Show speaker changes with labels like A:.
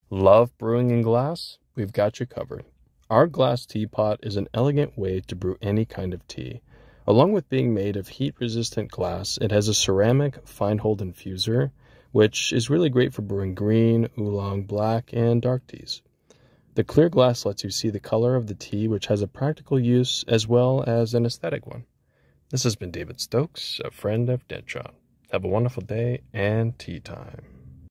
A: Love brewing in glass? We've got you covered. Our glass teapot is an elegant way to brew any kind of tea. Along with being made of heat-resistant glass, it has a ceramic fine-hold infuser, which is really great for brewing green, oolong, black, and dark teas. The clear glass lets you see the color of the tea, which has a practical use as well as an aesthetic one. This has been David Stokes, a friend of Deadshot. Have a wonderful day and tea time.